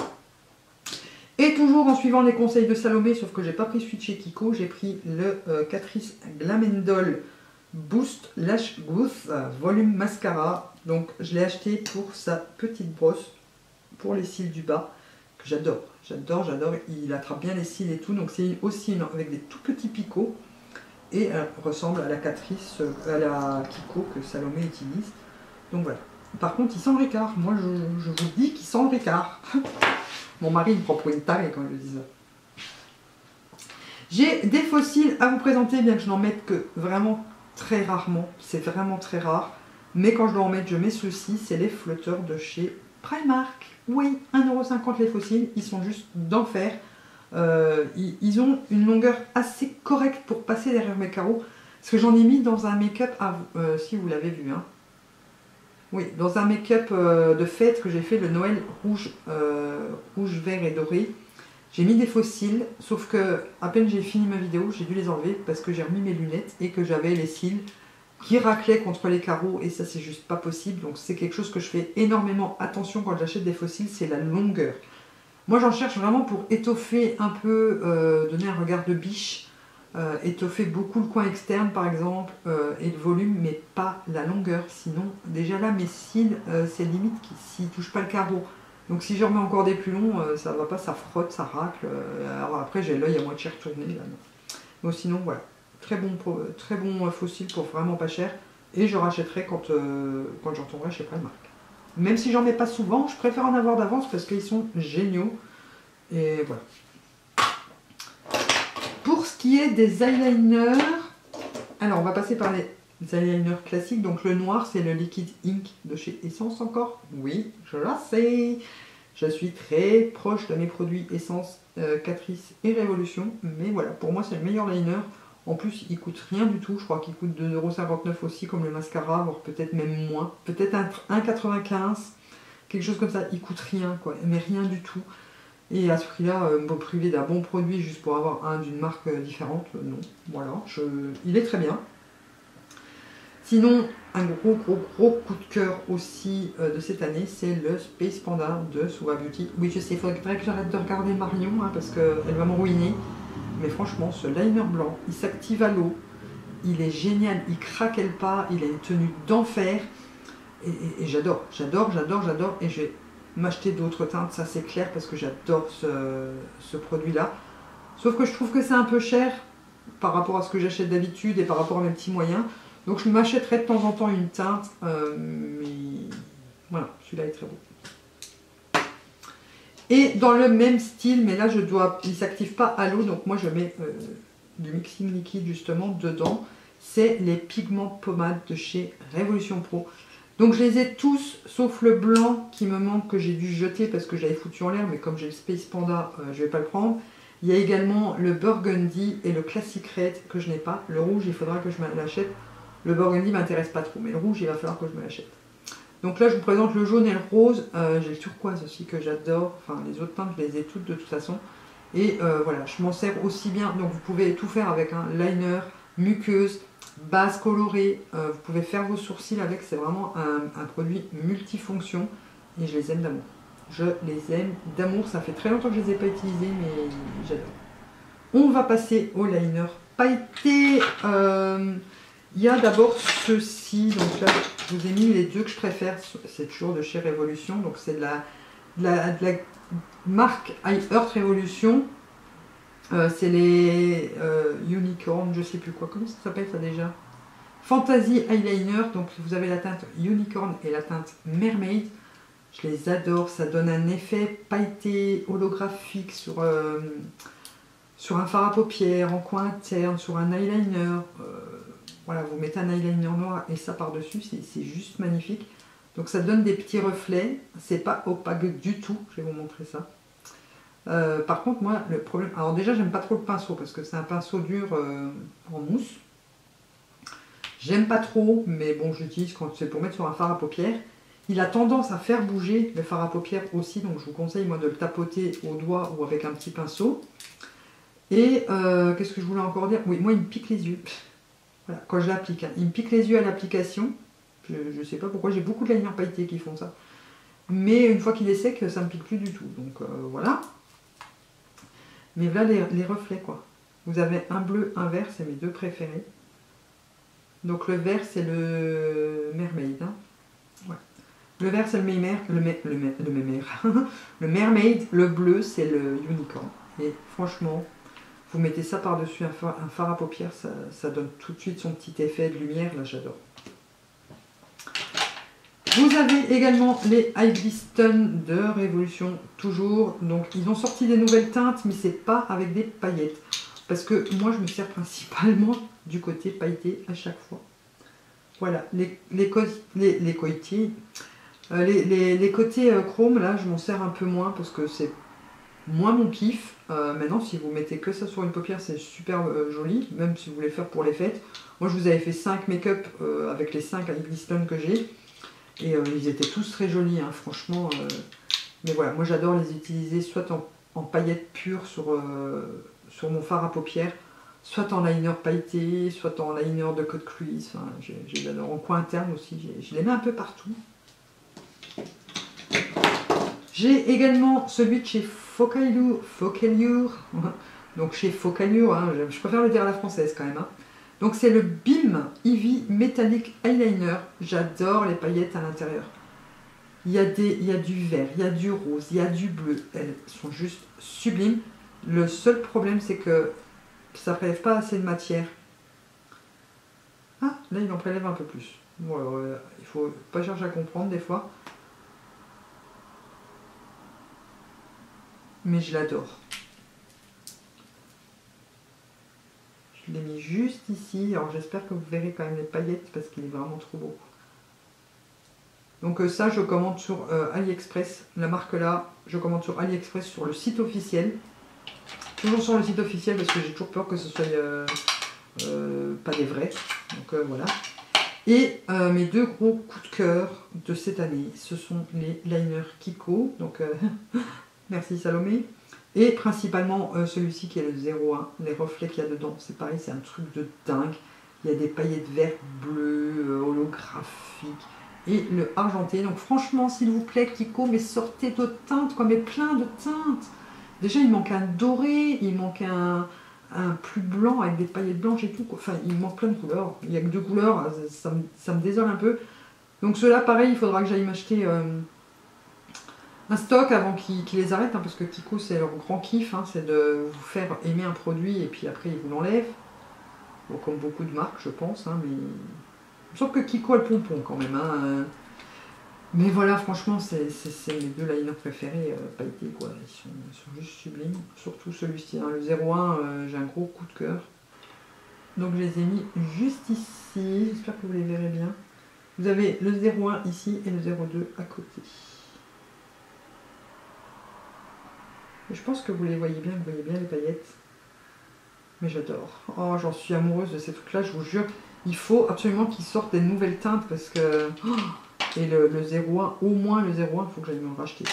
Et toujours en suivant les conseils de Salomé, sauf que j'ai pas pris celui de chez Kiko, j'ai pris le euh, Catrice Glam Boost Lash Goose euh, Volume Mascara. Donc, je l'ai acheté pour sa petite brosse, pour les cils du bas. J'adore, j'adore, j'adore, il attrape bien les cils et tout, donc c'est aussi une, avec des tout petits picots, et elle ressemble à la Catrice, à la Kiko que Salomé utilise, donc voilà. Par contre, il sent le ricard, moi je, je vous dis qu'il sent le ricard. Mon mari me prend pour une tarée quand je dis ça. J'ai des faux cils à vous présenter, bien que je n'en mette que vraiment très rarement, c'est vraiment très rare, mais quand je dois en mettre, je mets ceux-ci, c'est les flotteurs de chez Primark. Oui, un euro cinquante les fossiles, ils sont juste d'enfer. Euh, ils, ils ont une longueur assez correcte pour passer derrière mes carreaux. Parce que j'en ai mis dans un make-up, euh, si vous l'avez vu. Hein. Oui, dans un make-up euh, de fête que j'ai fait, le Noël rouge, euh, rouge, vert et doré. J'ai mis des fossiles, sauf que à peine j'ai fini ma vidéo, j'ai dû les enlever parce que j'ai remis mes lunettes et que j'avais les cils qui raclait contre les carreaux et ça c'est juste pas possible. Donc c'est quelque chose que je fais énormément attention quand j'achète des fossiles, c'est la longueur. Moi j'en cherche vraiment pour étoffer un peu, euh, donner un regard de biche, euh, étoffer beaucoup le coin externe par exemple, euh, et le volume, mais pas la longueur. Sinon déjà là mes cils, euh, c'est limite s'ils touchent pas le carreau. Donc si je remets encore des plus longs, euh, ça va pas, ça frotte, ça racle. Euh, alors après j'ai l'œil à moitié retourné là. Bon sinon voilà. Très bon, très bon fossile pour vraiment pas cher. Et je rachèterai quand, euh, quand j'en retournerai chez Primark. Même si j'en mets pas souvent, je préfère en avoir d'avance parce qu'ils sont géniaux. Et voilà. Pour ce qui est des eyeliners, alors on va passer par les eyeliners classiques. Donc le noir, c'est le Liquid Ink de chez Essence encore. Oui, je la sais. Je suis très proche de mes produits Essence, euh, Catrice et Révolution. Mais voilà, pour moi, c'est le meilleur liner. En plus, il coûte rien du tout. Je crois qu'il coûte deux euros cinquante-neuf aussi, comme le mascara, voire peut-être même moins. Peut-être un un euro quatre-vingt-quinze. Quelque chose comme ça. Il coûte rien, quoi. Mais rien du tout. Et à ce prix-là, euh, me priver d'un bon produit juste pour avoir un d'une marque euh, différente, euh, non. Voilà, je... il est très bien. Sinon, un gros gros gros coup de cœur aussi euh, de cette année, c'est le Space Panda de Suva Beauty. Oui, je sais, il faudrait que j'arrête de regarder Marion, hein, parce qu'elle va me ruiner. Mais franchement, ce liner blanc, il s'active à l'eau. Il est génial, il craquelle pas, il a une tenue d'enfer. Et, et, et j'adore, j'adore, j'adore, j'adore. Et je vais m'acheter d'autres teintes, ça c'est clair, parce que j'adore ce, ce produit-là. Sauf que je trouve que c'est un peu cher par rapport à ce que j'achète d'habitude et par rapport à mes petits moyens. Donc je m'achèterai de temps en temps une teinte, euh, mais voilà, celui-là est très beau. Et dans le même style, mais là je dois, il ne s'active pas à l'eau, donc moi je mets euh, du mixing liquide justement dedans. C'est les pigments pommades de chez Révolution Pro. Donc je les ai tous, sauf le blanc qui me manque, que j'ai dû jeter parce que j'avais foutu en l'air, mais comme j'ai le Space Panda, euh, je ne vais pas le prendre. Il y a également le Burgundy et le Classic Red que je n'ai pas. Le rouge, il faudra que je l'achète. Le Burgundy ne m'intéresse pas trop, mais le rouge, il va falloir que je me l'achète. Donc là, je vous présente le jaune et le rose. Euh, j'ai le turquoise aussi que j'adore. Enfin, les autres teintes, je les ai toutes de toute façon. Et euh, voilà, je m'en sers aussi bien. Donc vous pouvez tout faire avec un liner, muqueuse, base colorée. Euh, vous pouvez faire vos sourcils avec. C'est vraiment un, un produit multifonction. Et je les aime d'amour. Je les aime d'amour. Ça fait très longtemps que je ne les ai pas utilisés, mais j'adore. On va passer au liner pailleté. Euh, Il y a d'abord ceux-ci, donc là je vous ai mis les deux que je préfère, c'est toujours de chez Révolution, donc c'est de la, de, la, de la marque I Heart Révolution, euh, c'est les euh, Unicorn, je sais plus quoi, comment ça s'appelle ça déjà, Fantasy Eyeliner, donc vous avez la teinte Unicorn et la teinte Mermaid, je les adore, ça donne un effet pailleté holographique sur, euh, sur un fard à paupières, en coin interne, sur un eyeliner. euh, Voilà, vous mettez un eyeliner noir et ça par-dessus, c'est juste magnifique. Donc ça donne des petits reflets, c'est pas opaque du tout, je vais vous montrer ça. Euh, par contre, moi, le problème... Alors déjà, j'aime pas trop le pinceau, parce que c'est un pinceau dur euh, en mousse. J'aime pas trop, mais bon, j'utilise quand c'est pour mettre sur un fard à paupières. Il a tendance à faire bouger le fard à paupières aussi, donc je vous conseille, moi, de le tapoter au doigt ou avec un petit pinceau. Et euh, qu'est-ce que je voulais encore dire? Oui, moi, il me pique les yeux. Voilà, quand je l'applique, hein. Il me pique les yeux à l'application. Je ne sais pas pourquoi, j'ai beaucoup de liners pailletés qui font ça. Mais une fois qu'il est sec, ça ne me pique plus du tout. Donc euh, voilà. Mais voilà les, les reflets, quoi. Vous avez un bleu, un vert, c'est mes deux préférés. Donc le vert, c'est le Mermaid. Hein. Ouais. Le vert, c'est le Mermaid. Le, le, le, le, le Mermaid. Le bleu, c'est le Unicorn. Et franchement... Vous mettez ça par-dessus un, un fard à paupières, ça, ça donne tout de suite son petit effet de lumière, là j'adore. Vous avez également les Eye Glisten de Révolution, toujours. Donc ils ont sorti des nouvelles teintes, mais c'est pas avec des paillettes. Parce que moi je me sers principalement du côté pailleté à chaque fois. Voilà, les, les, les, les, coïtiers, euh, les, les, les côtés euh, chrome, là je m'en sers un peu moins parce que c'est moins mon kiff. Euh, maintenant, si vous mettez que ça sur une paupière, c'est super euh, joli, même si vous voulez le faire pour les fêtes. Moi, je vous avais fait cinq make-up euh, avec les cinq Eye Glisten que j'ai. Et euh, ils étaient tous très jolis, hein, franchement. Euh... Mais voilà, moi j'adore les utiliser soit en, en paillettes pures sur, euh, sur mon fard à paupières, soit en liner pailleté, soit en liner de cut crease. Enfin, j'adore. En coin interne aussi, je les mets un peu partout. J'ai également celui de chez Focallure, Focallure, donc chez Focallure, hein, je préfère le dire à la française quand même. Hein. Donc c'est le B I M Eevee Metallic Eyeliner. J'adore les paillettes à l'intérieur. Il y a des, il y a du vert, il y a du rose, il y a du bleu. Elles sont juste sublimes. Le seul problème, c'est que ça ne prélève pas assez de matière. Ah, là il en prélève un peu plus. Bon, alors, euh, il faut pas chercher à comprendre des fois. Mais je l'adore. juste ici. Alors j'espère que vous verrez quand même les paillettes parce qu'il est vraiment trop beau. Donc euh, ça je commande sur euh, AliExpress, la marque là, je commande sur AliExpress sur le site officiel. Toujours sur le site officiel parce que j'ai toujours peur que ce soit euh, euh, pas des vrais. Donc euh, voilà. Et euh, mes deux gros coups de cœur de cette année, ce sont les liners Kiko. Donc euh, merci Salomé. Et principalement euh, celui-ci qui est le zéro un. Les reflets qu'il y a dedans, c'est pareil, c'est un truc de dingue. Il y a des paillettes vertes, bleues, euh, holographiques. Et le argenté. Donc franchement, s'il vous plaît, Kiko, mais sortez d'autres teintes, quoi, mais plein de teintes. Déjà, il manque un doré, il manque un, un plus blanc avec des paillettes blanches et tout. Quoi. Enfin, il manque plein de couleurs. Il n'y a que deux couleurs, ça, ça, me, ça me désole un peu. Donc ceux-là, pareil, il faudra que j'aille m'acheter euh, un stock avant qu'ils qu'ils les arrêtent. Hein, parce que Kiko, c'est leur grand kiff, hein, c'est de vous faire aimer un produit et puis après, ils vous l'enlèvent. Bon, comme beaucoup de marques, je pense, hein, mais... Sauf que Kiko a le pompon quand même. Hein. Mais voilà, franchement, c'est mes deux liners préférés, euh, pailletés, quoi. Ils sont, ils sont juste sublimes. Surtout celui-ci, hein. Le zéro un, euh, j'ai un gros coup de cœur. Donc je les ai mis juste ici. J'espère que vous les verrez bien. Vous avez le zéro un ici et le zéro deux à côté. Et je pense que vous les voyez bien, vous voyez bien les paillettes. Mais j'adore. Oh, j'en suis amoureuse de ces trucs-là, je vous jure. Il faut absolument qu'ils sortent des nouvelles teintes parce que... Oh, et le, le zéro un, au moins le zéro un, il faut que j'aille me racheter.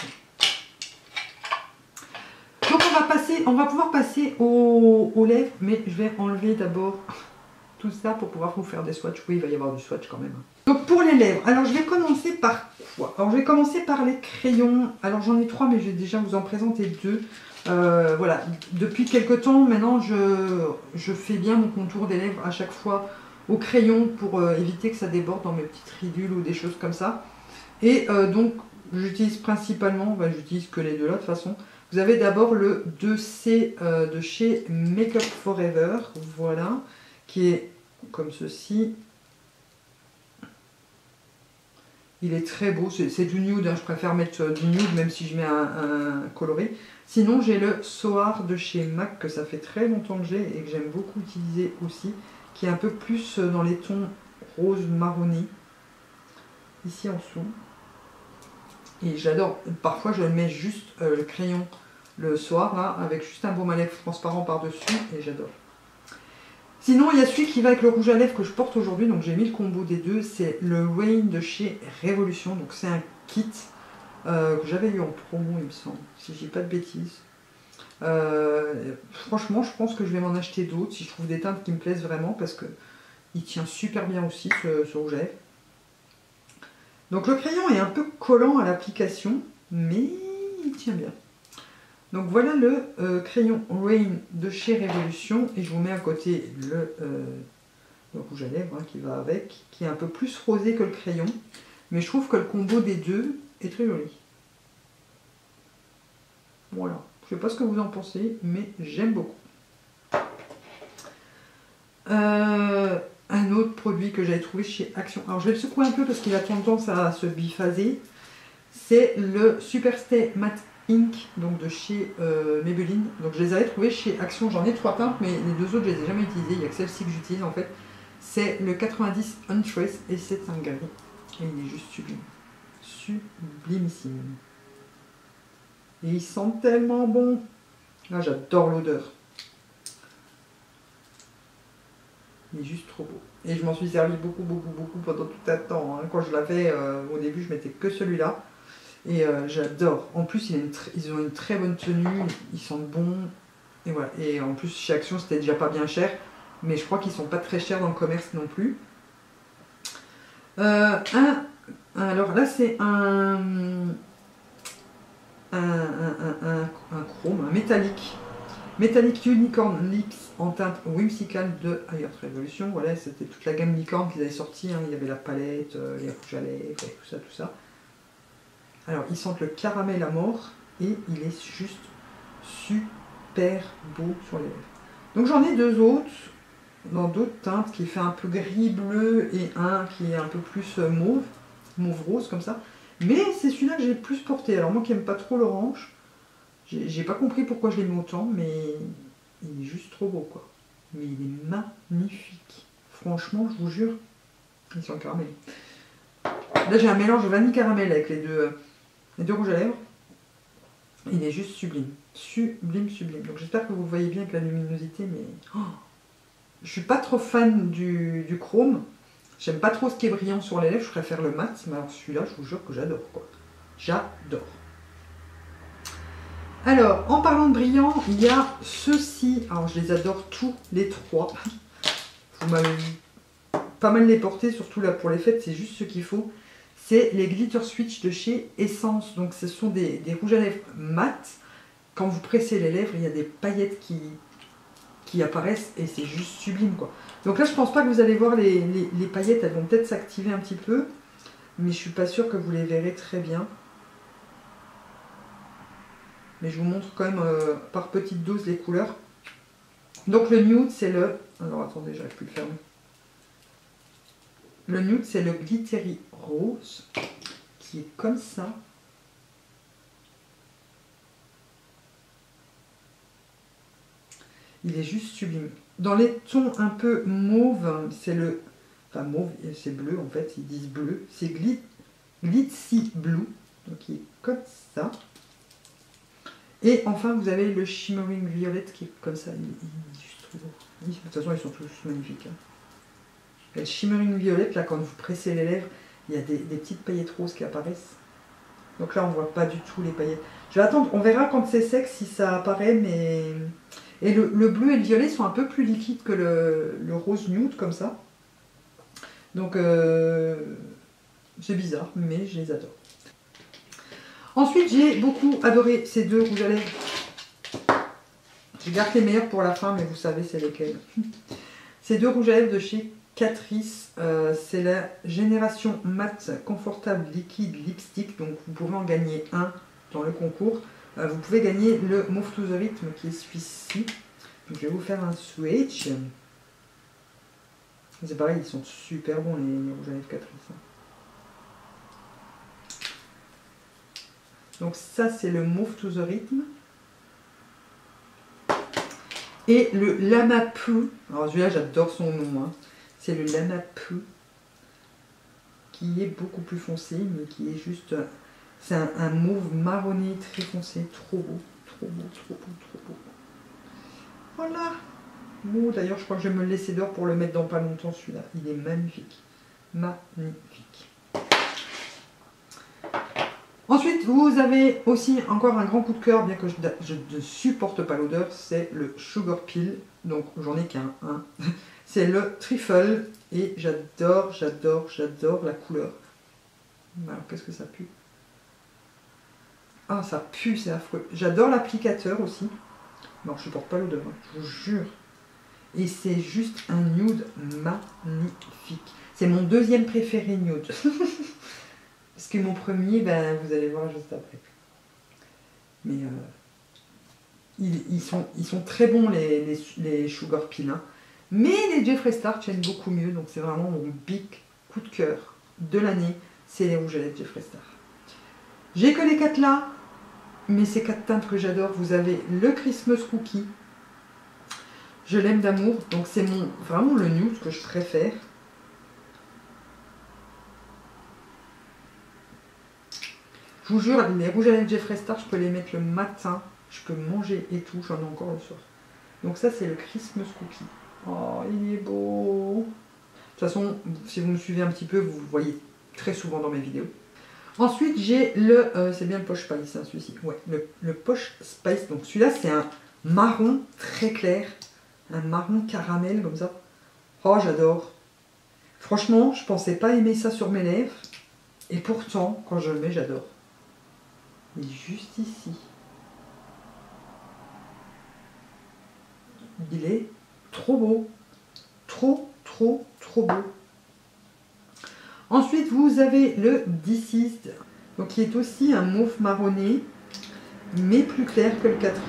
Donc on va passer, on va pouvoir passer aux, aux lèvres, mais je vais enlever d'abord tout ça pour pouvoir vous faire des swatchs. Oui, il va y avoir du swatch quand même. Donc pour les lèvres, alors je vais commencer par quoi? Alors je vais commencer par les crayons. Alors j'en ai trois, mais je vais déjà vous en présenter deux. Euh, voilà, depuis quelques temps maintenant, je, je fais bien mon contour des lèvres à chaque fois au crayon pour euh, éviter que ça déborde dans mes petites ridules ou des choses comme ça. Et euh, donc j'utilise principalement, bah, j'utilise que les deux là de toute façon. Vous avez d'abord le deux C euh, de chez Make Up Forever, voilà, qui est comme ceci. Il est très beau, c'est du nude, hein. Je préfère mettre du nude même si je mets un, un coloré. Sinon j'ai le Soar de chez MAC que ça fait très longtemps que j'ai et que j'aime beaucoup utiliser aussi, qui est un peu plus dans les tons rose marronné, ici en dessous. Et j'adore, parfois je mets juste euh, le crayon, le Soar là, avec juste un baume à lèvres transparent par-dessus, et j'adore. Sinon il y a celui qui va avec le rouge à lèvres que je porte aujourd'hui, donc j'ai mis le combo des deux, c'est le Rain de chez Révolution, donc c'est un kit euh, que j'avais eu en promo il me semble, si je dis pas de bêtises. Euh, franchement, je pense que je vais m'en acheter d'autres si je trouve des teintes qui me plaisent vraiment parce que il tient super bien aussi ce, ce rouge à lèvres. Donc le crayon est un peu collant à l'application, mais il tient bien. Donc voilà le euh, crayon Rain de chez Révolution et je vous mets à côté le, euh, le rouge à lèvres hein, qui va avec, qui est un peu plus rosé que le crayon, mais je trouve que le combo des deux est très joli. Voilà. Je ne sais pas ce que vous en pensez, mais j'aime beaucoup. Euh, un autre produit que j'avais trouvé chez Action. Alors je vais le secouer un peu parce qu'il a tendance à se biphaser. C'est le Superstay Matte Ink, donc de chez euh, Maybelline. Donc je les avais trouvés chez Action. J'en ai trois teintes, mais les deux autres je les ai jamais utilisées. Il n'y a que celle-ci que j'utilise en fait. C'est le quatre-vingt-dix Untrace et c'est un gris. Et il est juste sublime. Sublimissime. Et ils sentent tellement bon. Là, j'adore l'odeur. Il est juste trop beau. Et je m'en suis servi beaucoup, beaucoup, beaucoup pendant tout un temps. Hein. Quand je l'avais, euh, au début, je mettais que celui-là. Et euh, j'adore. En plus, il a une ils ont une très bonne tenue. Ils sentent bon. Et voilà. Et en plus, chez Action, c'était déjà pas bien cher. Mais je crois qu'ils sont pas très chers dans le commerce non plus. Euh, un, alors là, c'est un... Un, un, un, un, un chrome, un métallique, métallique Unicorn Lips en teinte Whimsical de Higher Revolution. Voilà, c'était toute la gamme licorne qu'ils avaient sorti. Hein. Il y avait la palette, euh, les rouges à lèvres, tout ça, tout ça. Alors, ils sentent le caramel à mort et il est juste super beau sur les lèvres. Donc, j'en ai deux autres dans d'autres teintes qui fait un peu gris-bleu et un qui est un peu plus mauve, mauve-rose comme ça. Mais c'est celui-là que j'ai le plus porté. Alors moi qui n'aime pas trop l'orange, j'ai pas compris pourquoi je l'ai mis autant, mais il est juste trop beau quoi. Mais il est magnifique. Franchement, je vous jure, ils sont caramel. Là, j'ai un mélange de vanille caramel avec les deux, les deux rouges à lèvres. Il est juste sublime. Sublime, sublime. Donc j'espère que vous le voyez bien avec la luminosité, mais... Oh, je suis pas trop fan du, du chrome. J'aime pas trop ce qui est brillant sur les lèvres. Je préfère le mat. Mais alors celui-là, je vous jure que j'adore, quoi. J'adore. Alors, en parlant de brillant, il y a ceux-ci. Alors, je les adore tous les trois. Vous m'avez pas mal les porter, surtout là pour les fêtes. C'est juste ce qu'il faut. C'est les Glitter Switch de chez Essence. Donc, ce sont des, des rouges à lèvres mat. Quand vous pressez les lèvres, il y a des paillettes qui... qui apparaissent et c'est juste sublime, quoi. Donc là, je pense pas que vous allez voir les, les, les paillettes, elles vont peut-être s'activer un petit peu, mais je suis pas sûre que vous les verrez très bien. Mais je vous montre quand même euh, par petite dose les couleurs. Donc le nude, c'est le... Alors attendez, j'arrive plus à le fermer. Le nude, c'est le Glittery Rose, qui est comme ça. Il est juste sublime. Dans les tons un peu mauve, c'est le... Enfin mauve, c'est bleu en fait, ils disent bleu. C'est glit, Glitzy Blue, donc il est comme ça. Et enfin vous avez le Shimmering Violet qui est comme ça. Il, il est juste trop beau. De toute façon ils sont tous magnifiques. Hein. Et le Shimmering Violet, là quand vous pressez les lèvres, il y a des, des petites paillettes roses qui apparaissent. Donc là on voit pas du tout les paillettes. Je vais attendre, on verra quand c'est sec si ça apparaît, mais... Et le, le bleu et le violet sont un peu plus liquides que le, le rose nude, comme ça. Donc, euh, c'est bizarre, mais je les adore. Ensuite, j'ai beaucoup adoré ces deux rouges à lèvres. Je garde les meilleurs pour la fin, mais vous savez c'est lesquels. Ces deux rouges à lèvres de chez Catrice. Euh, c'est la génération mat confortable liquide lipstick. Donc, vous pourrez en gagner un dans le concours. Euh, vous pouvez gagner le Move to the Rhythm qui est celui-ci. Je vais vous faire un switch. C'est pareil, ils sont super bons les, les rouges à lèvres Catrice. Donc ça c'est le Move to the Rhythm. Et le Lama Poo. Alors celui-là j'adore son nom. Hein. C'est le Lama Poo. Qui est beaucoup plus foncé, mais qui est juste... C'est un, un mauve marronné très foncé, trop beau, trop beau, trop beau, trop beau. Voilà. Bon, d'ailleurs, je crois que je vais me le laisser dehors pour le mettre dans pas longtemps, celui-là. Il est magnifique. Magnifique. Ensuite, vous avez aussi encore un grand coup de cœur, bien que je, je ne supporte pas l'odeur, c'est le Sugar Peel. Donc, j'en ai qu'un. Hein. C'est le Trifle. Et j'adore, j'adore, j'adore la couleur. Alors, qu'est-ce que ça pue? Ah, ça pue, c'est affreux. J'adore l'applicateur aussi. Non, je supporte pas l'odeur, hein, je vous jure. Et c'est juste un nude magnifique. C'est mon deuxième préféré nude. Parce que mon premier, ben, vous allez voir juste après. Mais euh, ils, ils, sont, ils sont très bons, les, les, les Sugar Peel. Hein. Mais les Jeffree Star tiennent beaucoup mieux. Donc c'est vraiment mon big coup de cœur de l'année. C'est les rouges à lèvres Jeffree Star. J'ai que les quatre là. Mais ces quatre teintes que j'adore, vous avez le Christmas Cookie. Je l'aime d'amour. Donc c'est mon vraiment le nude que je préfère. Je vous jure, les rouges à lèvres Jeffree Star, je peux les mettre le matin. Je peux manger et tout. J'en ai encore le soir. Donc ça, c'est le Christmas Cookie. Oh, il est beau. De toute façon, si vous me suivez un petit peu, vous le voyez très souvent dans mes vidéos. Ensuite, j'ai le... Euh, c'est bien le Posh Spice, hein, celui-ci. Ouais, le, le Posh Spice. Donc celui-là, c'est un marron très clair. Un marron caramel, comme ça. Oh, j'adore. Franchement, je pensais pas aimer ça sur mes lèvres. Et pourtant, quand je le mets, j'adore. Il est juste ici. Il est trop beau. Trop, trop, trop beau. Ensuite, vous avez le This Is, donc qui est aussi un mauve marronné, mais plus clair que le Catrice.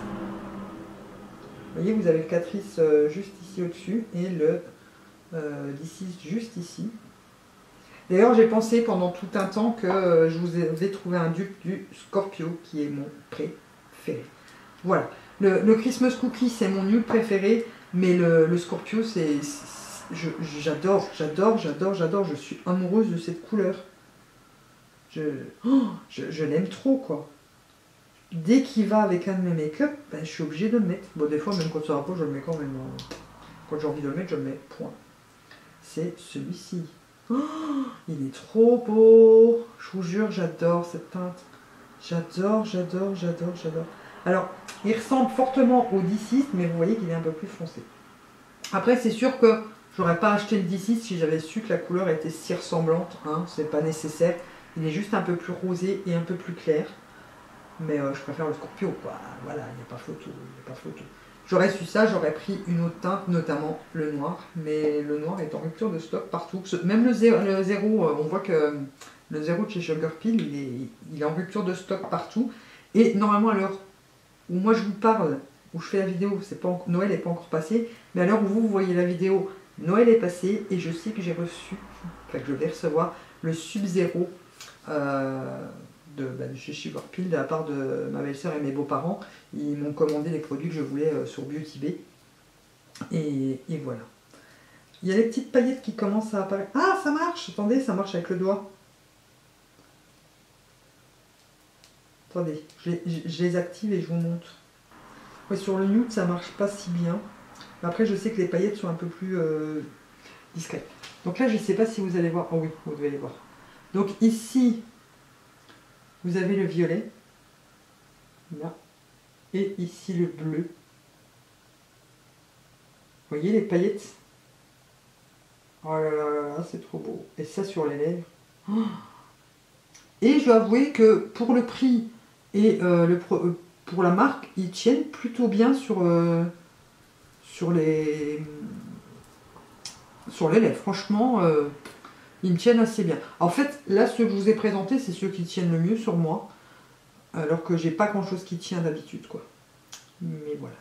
Vous voyez, vous avez le Catrice euh, juste ici au-dessus et le euh, This Is juste ici. D'ailleurs, j'ai pensé pendant tout un temps que euh, je vous avais trouvé un dupe du Scorpio, qui est mon préféré. Voilà. Le, le Christmas Cookie, c'est mon nude préféré. Mais le, le Scorpio, c'est... J'adore, j'adore, j'adore, j'adore. Je suis amoureuse de cette couleur. Je, oh, je, je l'aime trop, quoi. Dès qu'il va avec un de mes make-up, ben, je suis obligée de le mettre. Bon, des fois, même quand ça va pas, je le mets quand même. Quand j'ai envie de le mettre, je le mets. Point. C'est celui-ci. Oh, il est trop beau. Je vous jure, j'adore cette teinte. J'adore, j'adore, j'adore, j'adore. Alors, il ressemble fortement au D six, mais vous voyez qu'il est un peu plus foncé. Après, c'est sûr que j'aurais pas acheté le D six si j'avais su que la couleur était si ressemblante. Hein, c'est pas nécessaire. Il est juste un peu plus rosé et un peu plus clair. Mais euh, je préfère le Scorpio, quoi. Voilà, il n'y a pas photo, il n'y a pas photo. J'aurais su ça, j'aurais pris une autre teinte, notamment le noir. Mais le noir est en rupture de stock partout. Même le zéro, le zéro on voit que le zéro de chez Sugar Pill, il est, il est en rupture de stock partout. Et normalement, à l'heure où moi je vous parle, où je fais la vidéo, c'est pas, Noël n'est pas encore passé. Mais à l'heure où vous, vous voyez la vidéo, Noël est passé. Et je sais que j'ai reçu, enfin que je vais recevoir, le Sub-Zéro. Euh, De, bah, de chez Sugar Pill de la part de ma belle-sœur et mes beaux-parents. Ils m'ont commandé les produits que je voulais euh, sur Beauty Bay. Et, et voilà. Il y a les petites paillettes qui commencent à apparaître. Ah, ça marche! Attendez, ça marche avec le doigt. Attendez, je les, je les active et je vous montre. Ouais, sur le nude, ça marche pas si bien. Après, je sais que les paillettes sont un peu plus euh, discrètes. Donc là, je ne sais pas si vous allez voir. Oh oui, vous devez les voir. Donc ici, vous avez le violet, là, et ici le bleu. Vous voyez les paillettes? Oh là là là là, c'est trop beau. Et ça sur les lèvres. Oh, et je dois avouer que pour le prix et euh, le pro, euh, pour la marque, ils tiennent plutôt bien sur, euh, sur, les, sur les lèvres. Franchement, euh, ils me tiennent assez bien. En fait, là, ceux que je vous ai présentés, c'est ceux qui tiennent le mieux sur moi. Alors que j'ai pas grand chose qui tient d'habitude, quoi. Mais voilà.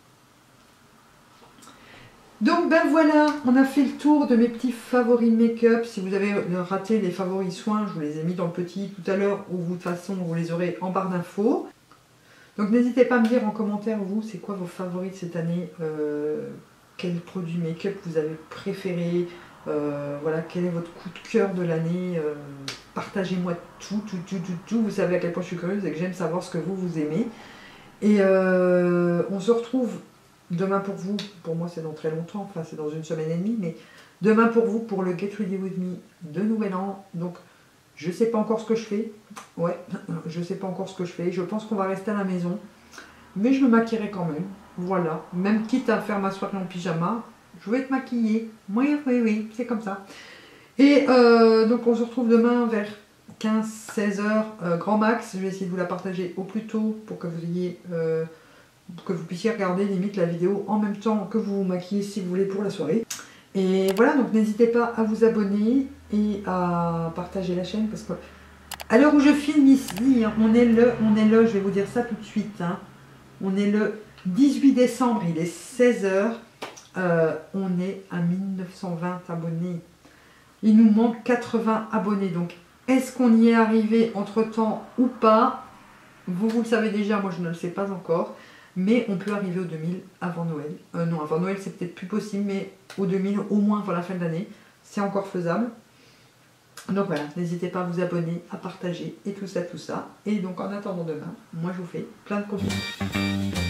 Donc ben voilà, on a fait le tour de mes petits favoris make-up. Si vous avez raté les favoris soins, je vous les ai mis dans le petit tout à l'heure, ou vous, de toute façon, vous les aurez en barre d'infos. Donc n'hésitez pas à me dire en commentaire, vous, c'est quoi vos favoris de cette année, euh, quel produit make-up vous avez préféré, euh, voilà, quel est votre coup de cœur de l'année, euh, partagez-moi tout, tout, tout, tout, tout. Vous savez à quel point je suis curieuse et que j'aime savoir ce que vous, vous aimez. Et euh, on se retrouve demain pour vous, pour moi c'est dans très longtemps, enfin c'est dans une semaine et demie, mais demain pour vous pour le Get Ready With Me de Nouvel An. Donc je sais pas encore ce que je fais, ouais, je sais pas encore ce que je fais, je pense qu'on va rester à la maison, mais je me maquillerai quand même, voilà, même quitte à faire ma soirée en pyjama, je vais être maquillée, oui, oui, oui, c'est comme ça. Et euh, donc on se retrouve demain vers quinze seize heures, euh, grand max, je vais essayer de vous la partager au plus tôt pour que vous ayez... Euh, que vous puissiez regarder limite la vidéo en même temps que vous vous maquillez si vous voulez pour la soirée. Et voilà, donc n'hésitez pas à vous abonner et à partager la chaîne parce que à l'heure où je filme ici, hein, on est le, on est le, je vais vous dire ça tout de suite, hein, on est le dix-huit décembre, il est seize heures, euh, on est à mille neuf cent vingt abonnés. Il nous manque quatre-vingts abonnés, donc est-ce qu'on y est arrivé entre temps ou pas? Vous, vous le savez déjà, moi je ne le sais pas encore. Mais on peut arriver aux deux mille avant Noël. Euh, non, avant Noël, c'est peut-être plus possible, mais aux deux mille, au moins avant la fin de l'année, c'est encore faisable. Donc voilà, n'hésitez pas à vous abonner, à partager et tout ça, tout ça. Et donc en attendant demain, moi je vous fais plein de gros bisous.